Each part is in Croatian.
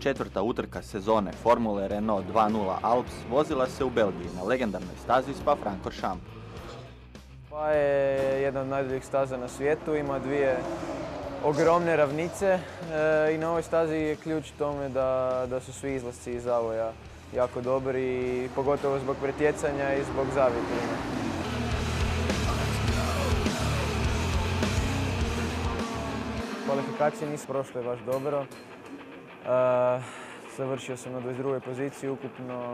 Četvrta utrka sezone Formule Renault 2.0 Alps vozila se u Belgiji na legendarnoj stazi Spa-Francorchamps. Spa je jedna od najduljih staza na svijetu, ima dvije ogromne ravnice i na ovoj stazi je ključ tome da su svi izlasci iz zavoja jako dobri, pogotovo zbog pretjecanja i zbog zavjetrina. Kvalifikacije nisu prošle baš dobro. Završio sam na 22. poziciji ukupno.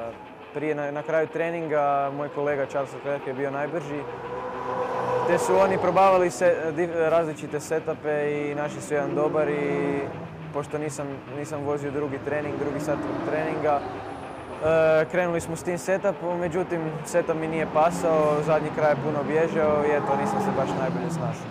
Na kraju treninga moj kolega Charles Leclerc je bio najbrži, te su oni probavali različite setape i našli su jedan dobar i pošto nisam vozio drugi sat treninga, krenuli smo s tim setupom, međutim setup mi nije pasao, zadnji kraj je puno bježao i eto nisam se baš najbolje snašao.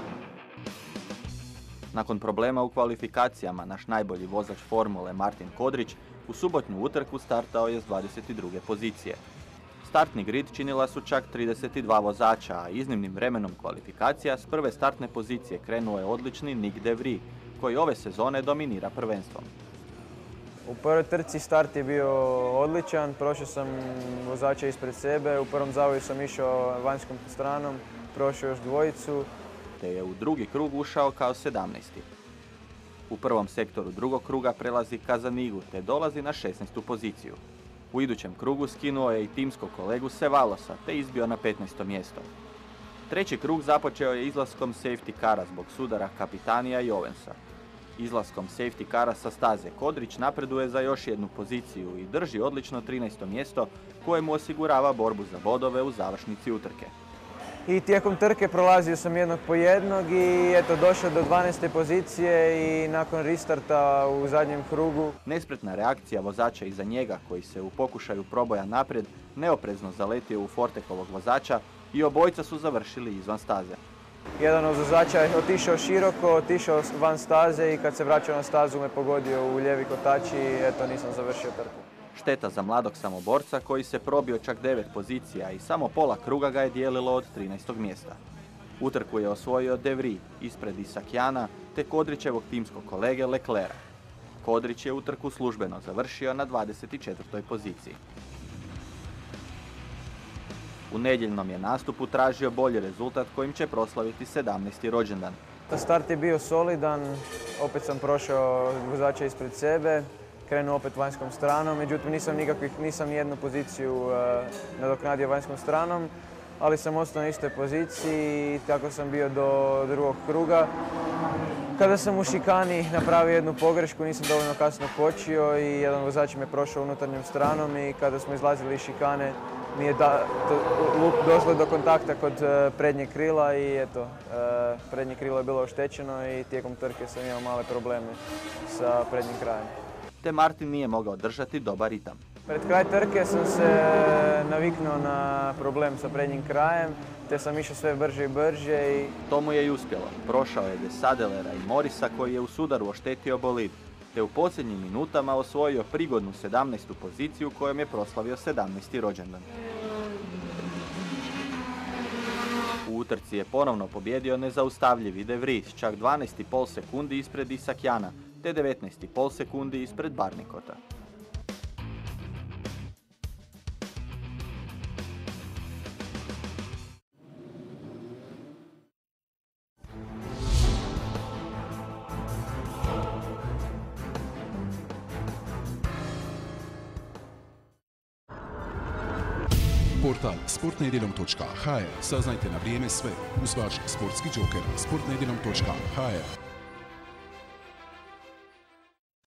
Nakon problema u kvalifikacijama, naš najbolji vozač formule Martin Kodrić u subotnju utrku startao je s 22. pozicije. Startni grid činila su čak 32 vozača, a iznimnim vremenom kvalifikacija s prve startne pozicije krenuo je odlični Nyck de Vries, koji ove sezone dominira prvenstvom. U prvoj trci start je bio odličan, prošao sam vozača ispred sebe, u prvom zavoju sam išao vanjskom stranom, prošao još dvojicu, te je u drugi krug ušao kao 17. U prvom sektoru drugog kruga prelazi Casanigu te dolazi na 16. poziciju. U idućem krugu skinuo je i timskog kolegu Sevalosa te izbio na 15. mjesto. Treći krug započeo je izlaskom safety kara zbog sudara Capitanija i Owensa. Izlaskom safety kara sa staze Kodrić napreduje za još jednu poziciju i drži odlično 13. mjesto koje mu osigurava borbu za bodove u završnici utrke. I tijekom trke prolazio sam jednog po jednog i eto došao do 12. pozicije i nakon restarta u zadnjem krugu. Nespretna reakcija vozača iza njega koji se u pokušaju proboja naprijed neoprezno zaletio u Fortekovog vozača i obojica su završili izvan staze. Jedan od vozača je otišao široko, otišao van staze i kad se vraćao na stazu me pogodio u lijevi kotač i eto nisam završio trku. Šteta za mladog samoborca koji se probio čak 9 pozicija i samo pola kruga ga je dijelilo od 13. mjesta. Utrku je osvojio de Vries ispred Isakjana te Kodrićevog timskog kolege Leclerca. Kodrić je utrku službeno završio na 24. poziciji. U nedjeljnom je nastupu tražio bolji rezultat kojim će proslaviti 17. rođendan. Start je bio solidan, opet sam prošao vozača ispred sebe. Krenuo opet vanjskom stranom, međutim nisam nijednu poziciju nadoknadio vanjskom stranom, ali sam ostao na istoj poziciji i tako sam bio do drugog kruga. Kada sam u šikani napravio jednu pogrešku, nisam dovoljno kasno kočio i jedan vozač me prošao unutarnjom stranom i kada smo izlazili iz šikane mi je došlo do kontakta kod prednjeg krila i eto, prednje krilo je bilo oštećeno i tijekom trke sam imao male probleme sa prednjim krajem. Te Martin nije mogao držati dobar ritam. Pred kraj trke sam se naviknuo na problem sa prednjim krajem, te sam išao sve brže i brže i... To mu je i uspjelo. Prošao je de Sadelera i Morisa koji je u sudaru oštetio bolid, te u posljednjim minutama osvojio prigodnu 17. poziciju kojom je proslavio 17. rođendan. U utrci je ponovno pobjedio nezaustavljivi de Vries, čak 12,5 sekundi ispred Isakjana, te 19,5 sekundi ispred Barnikota. Portal sportnedjeljom.hr. Saznajte na vrijeme sve uz vaš sportski džoker sportnedjeljom.hr.